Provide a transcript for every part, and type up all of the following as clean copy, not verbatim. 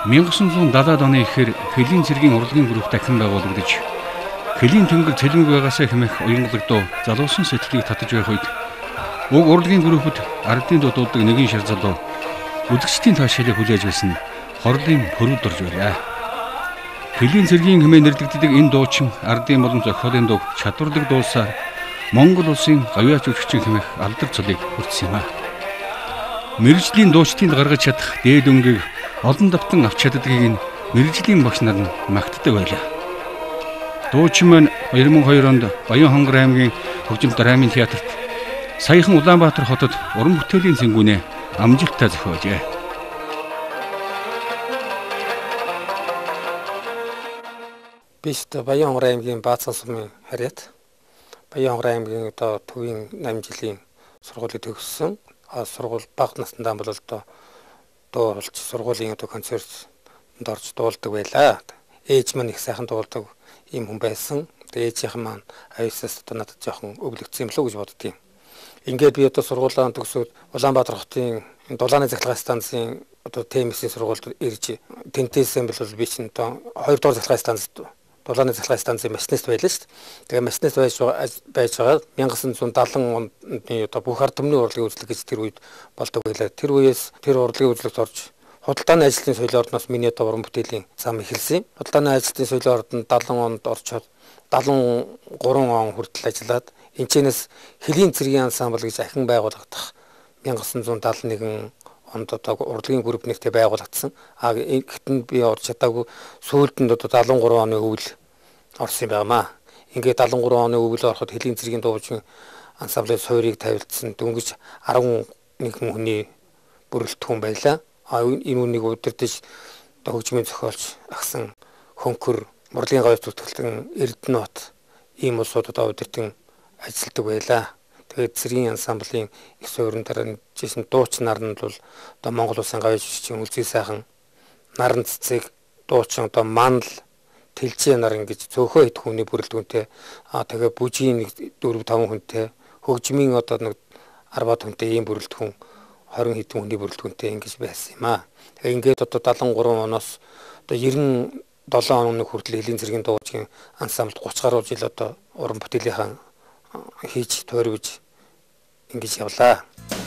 1970-ад оны ихээр Хөлийн цэргийн урлагийн групп дахин байгуулагдаж Хөлийн тэнгэр цэлмэг байгаасаа хэмээх уянглагдуу залуусан сэтгэлийг татаж байх үед уг урлагийн группт ардын дууддаг нэгэн шар залуу үзэгчдийн таашаалыг хүлээж байсан хорлын хөрөв дурж байлаа. Хөлийн цэргийн хэмээн нэрлэгддэг энэ дуучин ардын болон зохиолын дуу чадвардаг дуусаар Монгол улсын гавьяач өвччин хэмээх алдар цолыг хүртсэн юм а. Мэргэжлийн дуучдын гаргаж чадах дээд өнгийг олон давтан авч чаддгийг нь мэргэжлийн багш нар нь магтдаг байлаа. Дуучин маань 2002 онд Баян-Хонгор аймгийн Хөгжимт Рамын театрт саяхан Улаанбаатар хотод уран бүтээлийн цэнгүүнээ амжилттай зохиожээ. Бишт Баян-Хонгор аймгийн Баацхан сумын харьяат Баян-Хонгор аймгийн одоо төвийн 8 жилийн сургуулийг төгссөн. Сургууль бага наснаа бол одоо дуулж сургуулийн одоо концертт орж дуулдаг байлаа. Ээж маань их сайхан дуулдаг ийм хүн байсан. Тэгээ ээжийнхэн маань аюусаас одоо надад жоохон өвлөгдсөн юм л үү гэж боддгийн. Ингээд би одоо сургуулаа төгсөөд Улаанбаатар хотын дулааны захиргааны станцын одоо ТМС-ийн сургуульд ирж тэнтээсэн бол би чинь одоо 2 дугаар захиргааны станцд дулааны захиргааны станцын машинист байлаа шүү дээ. Тэгээ машинист байж байгаа 1970 онд одоо бүх ард түмний урлагийн үзлэг гэж тэр үед болдог байлаа. Тэр үеэс тэр урлагийн үзлэгт орж худалдааны ажлын соёлын ордноос миний одоо уран бүтээлийн зам эхэлсэн. Худалдааны ажлын соёлын ордонд 70 онд орчоод 73 он хүртэл ажиллаад энэчнээс Хөлийн цэргийн ансамбл гэж ахин байгуулагдах 1971 онд одоо урлагийн групп нэртэй байгуулагдсан. Гэхдээ би орж чадаагүй сүүлд нь одоо 73 оны өвөл орсон юм байнамаа. Ингээд 73 оны өвөл ороход Хөлийн цэргийн дуужийн ансамблын суурийг тавилдсан дөнгөж 11 хүний бүрэлдэхүүн байлаа. Энэ үнийг удирдах хөгжмийн зохиолч агсан хөнхөр Мурлагийн гавьяач зүтгэлтэн Эрдэнэт ийм улсуудад удирдах ажилладаг байлаа. Тэгээд цэргийн ансамблын их суурин дараа жишээ дууч нар нь бол одоо Монгол улсын гавьяачийн үлзий сайхан наран цэцэг дуучин одоо манал тэлжээ нар ингэж цөөхөө хэд хүний бүрэлдэхүүнтэй тэгээ бүжийн 4-5 хүнтэй хөгжмийн одоо нэг 10 хүнтэй ийм бүрэлдэхүүн 20 хэдэн хүний бүрэлдэхүүнтэй ингэж байсан юм аа. Тэгээ ингээд одоо 73 оноос одоо 97 оны хүртэл Хөлийн цэргийн дуужийн ансамблд 30 гаруй жил одоо уран бүтээлийнхаа хийж тойрвож ингэж явлаа.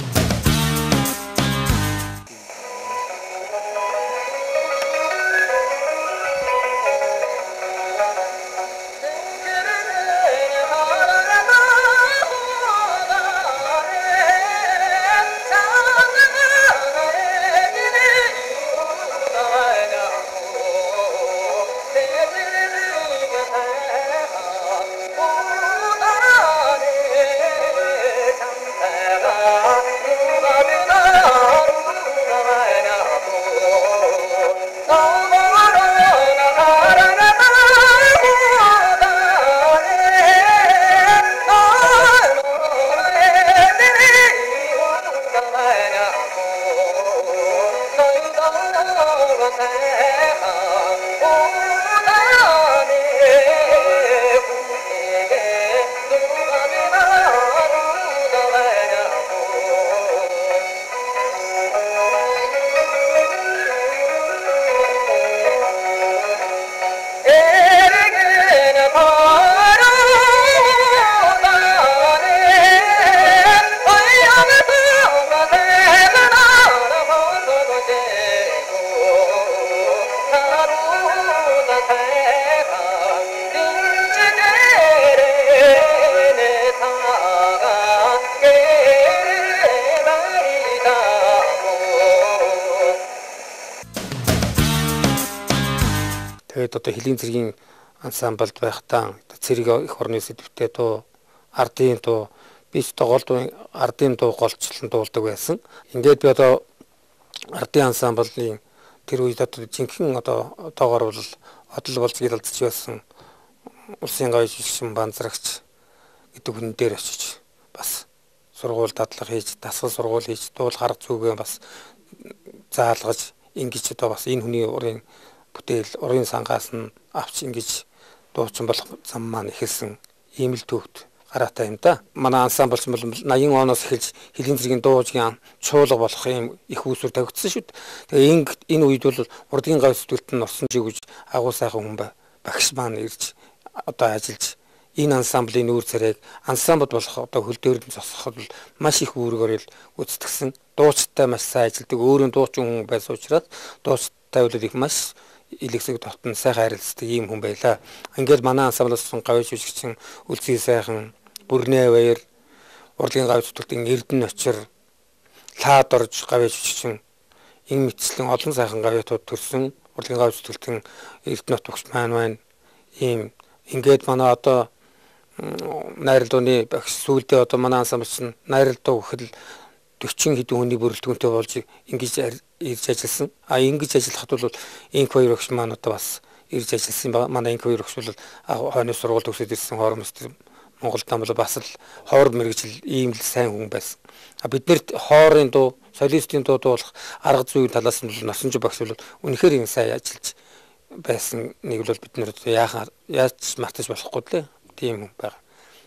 Тэгээд одоо Хөлийн цэргийн ансамблд байхдаа цэрэг их орны сэдвтэй дуу, ардын дуу, би ч голдуу ардын дуу голчлон дуулдаг байсан. Ингээд би одоо ардын ансамблын тэр үед одоо жинхэнэ одоо тоогоор бол одол болж гялалцж байсан улсын гавьяач өвччин банзрагч гэдэг хүн дээр очиж бас сургууль дадлага хийж, дасгал сургууль хийж, дуул харга зүгээ бас заалгаж ингэж одоо бас энэ хүний урын бүтээл урын сангаас нь авч ингэж дуучин болох зам маань эхэлсэн ийм л төвд гараатай юм да. Манай ансамбл ч бол 80 оноос эхэлж хэлийн цэргийн дуужгийн чуулга болох юм их үүсвэр тавигдсан шүү дээ. Тэгээ энэ үед бол урдгийн гавь зүтгэлт нь орсон жиг гэж агуу сайхан хүн багш маань ирж одоо ажиллаж энэ ансамблын нүүр царайг ансамбл болох одоо хөл дээрэн зогсоход бол маш их үүргээр гүйцэтгсэн. Дуучтай маш сайн ажилладаг, өөрийн дуучин хүн байсан учраас дуучтай бол их маш илэгсэг дотн сайхан харилцдаг ийм хүн байлаа. Ингээд манай ансамблаас гавь жүжигчин үлцгий сайхан Бүрнээ баяр, урлагийн гавь зүтгэлтийн Эрдэнэ очир, лаад орж гавь жүжигчин энэ мэтчлэн олон сайхан гавьтууд төрсөн урлагийн гавь зүтгэлтийн Эрдэнэ утгч маань ийм ингээд манай одоо найралдууны багш сүүлдээ одоо манай ансамблч найралдуу гэхэл 40 хэдэн хүний бүрэлдэхүүнтэй болж ингэж ирж ажилласан. Ингэж ажиллахад бол инк хоёр багш маань одоо бас ирж ажилласан. Манай инк хоёр багш бол хойны сургууль төгсөд ирсэн хоромост Монголд бол бас л хоор мэрэгжил ийм л сайн хүн байсан. Биднэрт хоорын дуу, солистийн дуу дуулах арга зүйн талаас нь бол Носонжи багш бол үнэхээр ийм сайн ажиллаж байсан. Нэг бол бид нэр яаж мартаж болохгүй лээ. Тийм хүн байна.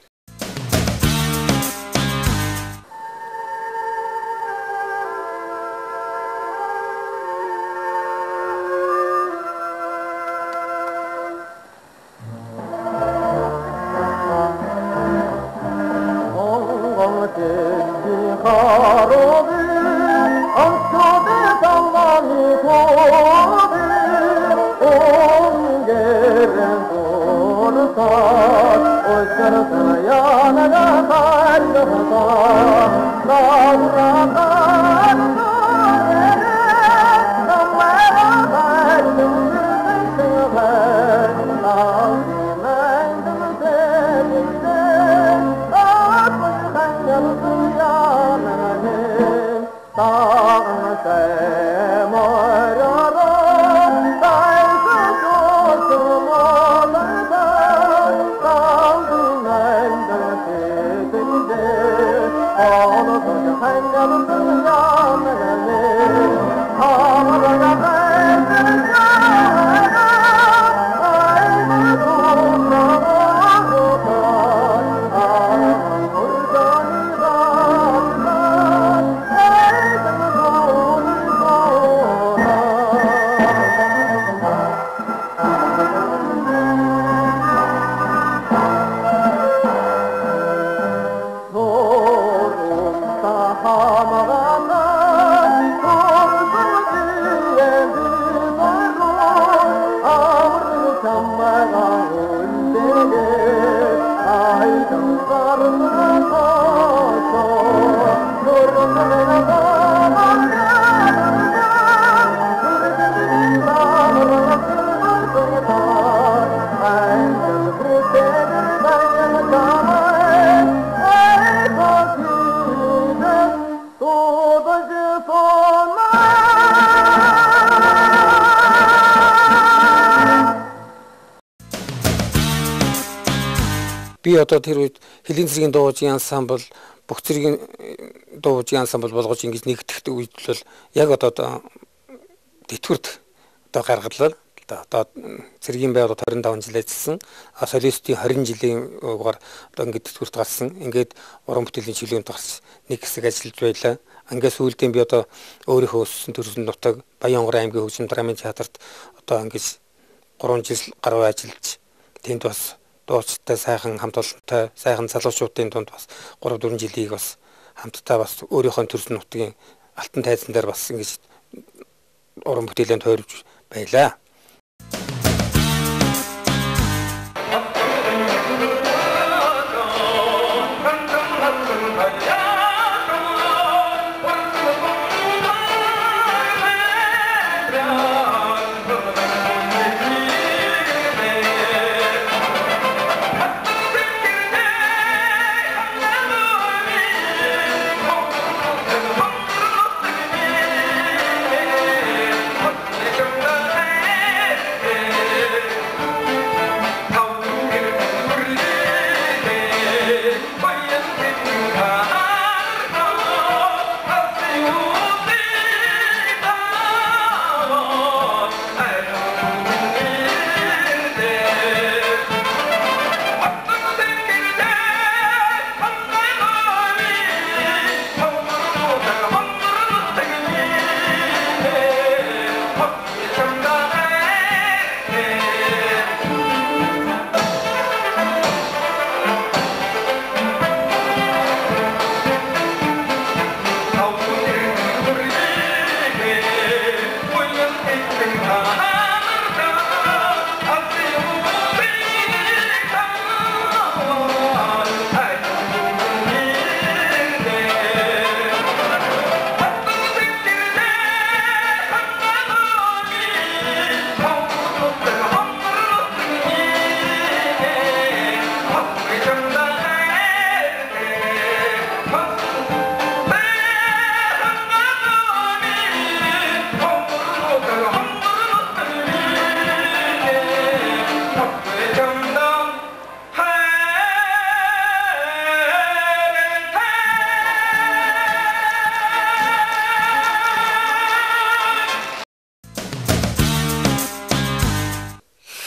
Би одоо тэр үед хэлийн цэргийн дуужийн ансамбл, бүх цэргийн дуужийн ансамбл болгож ингэж нэгтгэх үед бол яг одоо тэтгэврт одоо гаргалаа. Одоо цэргийн байгууллагад 25 жил ажилласан. Солистийн 20 жилийн угаар одоо ингэ тэтгэврт гарсан. Ингээд уран бүтээлийн чиглэлд гарч нэг хэсэг ажиллаж байлаа. Ангаас сүүлдээ би одоо өөрийнхөө өссөн төрсөн нутаг Баянгор аймгийн хөгжим драмын театрт одоо ингэж 3 жил гаруй ажиллаж тэнд бас дуучтай сайхан хамт олонтой сайхан залуучуудын дунд бас 3-4 жилийг бас хамтдаа бас өөрийнхөө төрсөн нутгийн алтан тайзан дээр бас ингэж уран бүтээлэнд тойрж байлаа.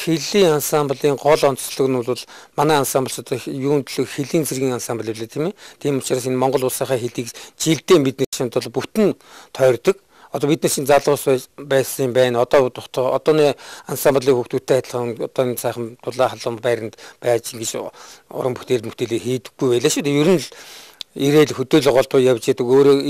Хэллийн ансамблын гол онцлог нь бол манай ансамбл одоо юунд төлөө хэллийн зэргийн ансамбл байлээ тийм ээ. Тийм учраас энэ Монгол улсынхаа хэлийг жилдээ бидний шинд бол бүтэн тойрдог. Одоо бидний шинэ залуус байсан байна. Одооны ансамблын хүүхдүүдтэй адилхан одооны сайхан дулаан халуун байранд байж ингэж уран бүтээлээ хийдэггүй байлаа шүү дээ. Ер нь л ирээл хөдөөл голдуу явж идэг өөрөө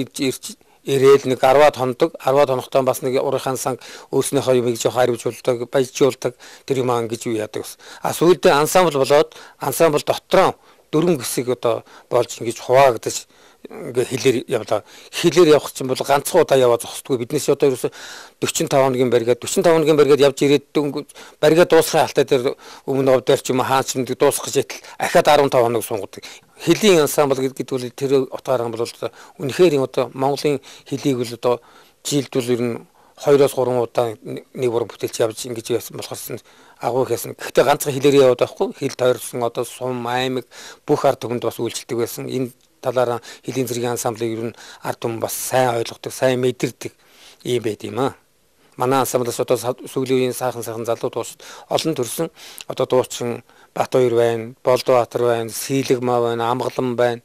ирээл нэг 10-аад хондог 10-аад хоногтой бас нэг урынхаа санг өөрснийхөө юмыг жоох хариуцуулдаг баяжуулдаг тэр юм ингэж юу яадаг ус. А сүүлдээ ансамбл болоод ансамбл дотроо 4 хэсэг одоо болж ингэж хуваагдаж ингээ хэлээр явлаа. Хэлээр явах чинь бол ганцхан удаа яваа зогсдгүй. Биднээс одоо ерөөсө 45 хоногийн барьгаад явж ирээд барьгаа дуусгахын алтай дээр өмнө говдор ч юм хаач юм дуусгах гэж ятал ахаад 15 хоног сунгадаг. Хэллийн ансамбл гэдэг бол тэр утгаараа бол үнэхээр одоо Монголын хэлийг бол одоо жилд бол ер нь 2-3 удаа нэг уран бүтээлч явж ингэж яасан болохоос агуу хийсэн. Гэхдээ ганцхан хэлээр яваад байхгүй. Хэл тойрсон одоо сум аймаг бүх ард түмэнд бас үйлчлдэг байсан. Энэ талаараа хэлийн зэргийн ансамблыг ер нь ард түмэн бас сайн ойлгодог, сайн мэдэрдэг юм байт юм аа. Манай ансамблаас одоо сүүлийн үеийн сайхан залуу дууч олон төрсөн одоо дуучин Батбаяр байна, Болдбаатар байна, Сийлэгмаа байна, Амгалан байна.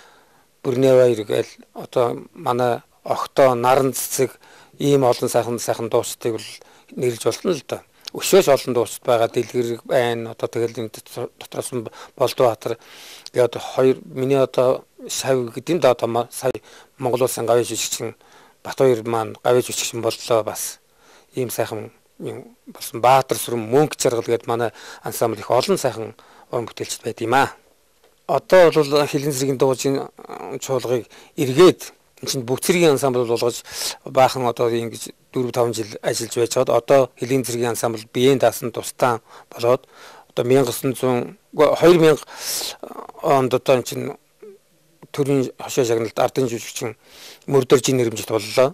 Бүрнэваяр гээл одоо манай Огтоо, Наран цэцэг ийм олон сайхан дуучдыг бол нэрлж болно л да. Өшөөс олон дуучид байгаа Дэлгэр байна. Одоо тэгэл энэ дотроос нь Болдбаатар гээ одоо миний одоо шав гэдэг нь одоо сая Монгол улсын гавьяа жүжигчин Батбаяр маань гавьяа жүжигчин боллоо бас. Ийм сайхан юм болсон Баатар сүрэн мөнгө жаргал гэдэг манай ансамбл их олон сайхан уран бүтээлчд байд юм аа. Одоо бол хэлэн зэргийн дуужийн чуулгыг эргээд энэ чинь бүх зэргийн ансамбл болгож баахан одоо ингэж 4-5 жил ажиллаж байж хаад одоо хэлэн зэргийн ансамбл биеийн даасан тусдаа болоод одоо 2000 онд одоо энэ чинь төрийн хошоо шагналд ардын жүжигчин мөрдөржийн нэрмжилт боллоо.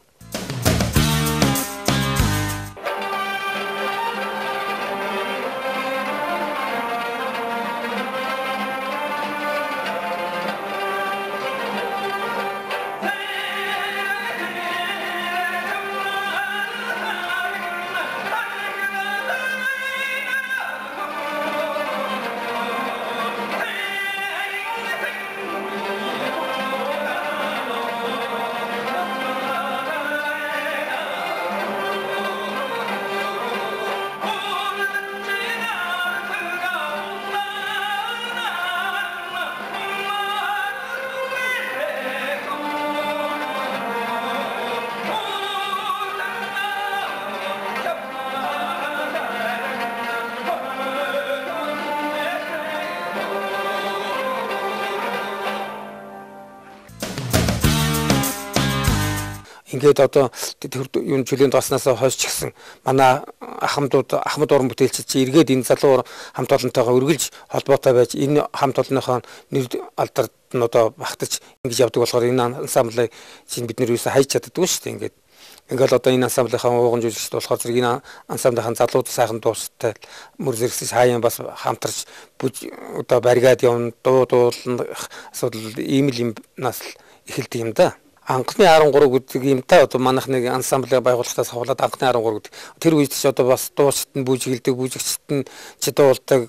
Ингээд одоо юун жилийн дооснаас хойш ч гэсэн манай ахмад уран бүтээлчид чи эргээд энэ залуу хамт олонтойгоо үргэлж холбоотой байж энэ хамт олонныхоо нэр алдарт нь одоо багтаж ингэж явдаг болохоор энэ ансамблыг чинь бид нэр юусе хайж чаддаггүй шүү дээ. Ингээл одоо энэ ансамблийнхаа ууган жүжигчд болохоор зэрэг энэ ансамблийнхаа залууд сайхан дуустай мөр зэрэгсэж хаяан бас хамтарч одоо баригаад явна дуулна асуудал ийм л юмнаас эхэлдэг юм да. Анхны 13 гэдэг юмтай одоо манайх нэг ансамблыг байгуулахдаа хавлаад анхны 13 гэдэг. Тэр үед ч одоо бас дуучид нь бүжиглдэг, бүжигчд нь дуулдаг,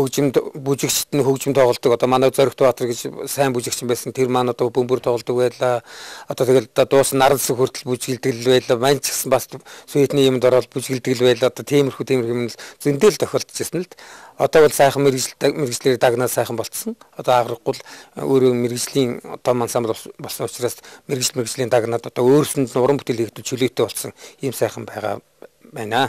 бүжигчд нь хөгжим тоглодог. Одоо манай Зоригт Баатар гэж сайн бүжигчин байсан. Тэр маань одоо бөмбөр тоглодог байлаа. Одоо тэгэл дуус наран зүг хүртэл бүжиглдэг л байлаа. Мань ч гэсэн бас сүйетний юмд ороод бүжиглдэг л байлаа. Одоо тиймэрхүү юм зөндөл тохиолдож ирсэн л. Одоо бол сайхан мэрэгжлэр дагнаа сайхан болцсон. Одоо аграхгүй өөрөө мэрэгжлийн одоо ансамбл болсон учраас мэрэгжлийн дагнаад одоо өөрсөнд нь уран бүтээл хийхэд чөлөөтэй болсон ийм сайхан байгаа байна.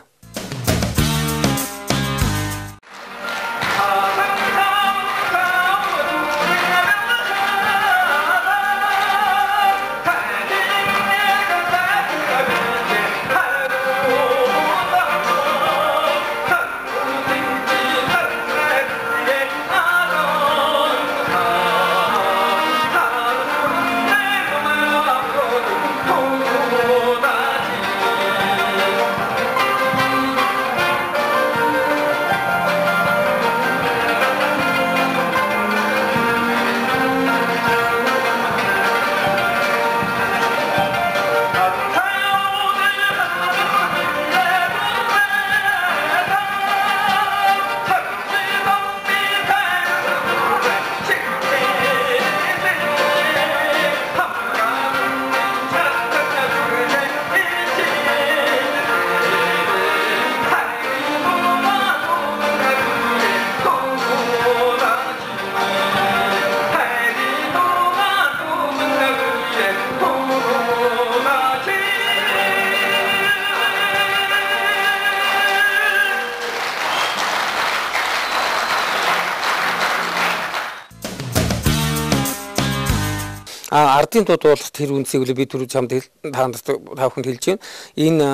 Ардын дууд бол тэр үндсийг би түрүү чамд та бүхэнд хэлж байна. Энэ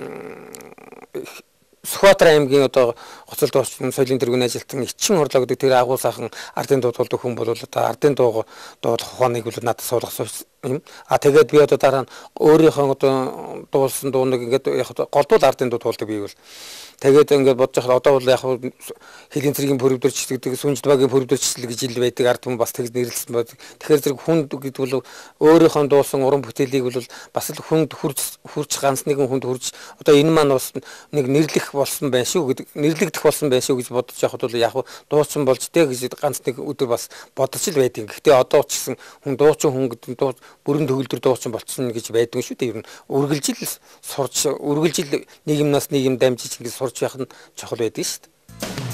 Сүхбаатар аймгийн одоо гоцол дуусны соёлын тэргүүний ажилтан Ичин хорлоо гэдэг тэр агуу сайхан ардын дууд болдог хүн бол одоо ардын дуу ухааныг бол надад суулгасан юм. Тэгээд би одоо дараа нь өөрийнхөө одоо дуулсан дууныг ингээд яг голдуул ардын дууд болдог би бол. Тэгээд ингээд бодож байхад одоо бол яг хэлийн цэргийн пөрөвдөрч гэдэг сүнжид багийн пөрөвдөрчл гэж ил байдаг ард хүн бас тэгж нэрлсэн байдаг. Тэгэхээр зэрэг хүнд гэдэг бол өөрийнхөө дуулсан уран бүтээлийг бол бас л хүнд хурж ганц нэгэн хүнд хурж одоо энэ маань бас нэг нэрлэх болсон байх шүү гэдэг нэрлэгдэх болсон байх шүү гэж бодож яхад бол яг дуучин болж дээ гэж ганц нэг өдөр бас бодож л байдаг. Гэхдээ одоо ч гэсэн хүн дуучин хүн гэдэг бүрэн төгөлдөр дуучин болцсон гэж байдаг шүү дээ. Ер нь үргэлжил сурч үргэлжил нийгэмнаас нийгэм дамжиж ингэж сурч явах нь чухал байдаг шүү дээ.